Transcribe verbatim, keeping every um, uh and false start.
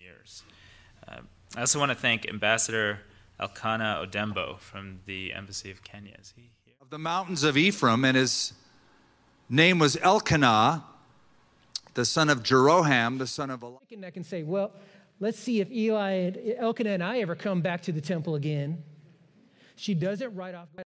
years. Uh, I also want to thank Ambassador Elkanah Odembo from the Embassy of Kenya. Is he here? Of the mountains of Ephraim, and his name was Elkanah, the son of Jeroham, the son of Eli. I can say, well, let's see if Eli and Elkanah and I ever come back to the temple again. She does it right off.